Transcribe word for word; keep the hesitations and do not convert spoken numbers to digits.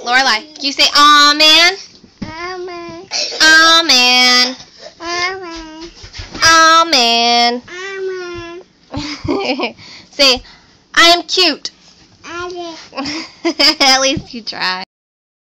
Lorelai, can you say aw man? Amen. Aw man. Amen. Aw man. Amen. Say, I am cute. Amen. At least you try.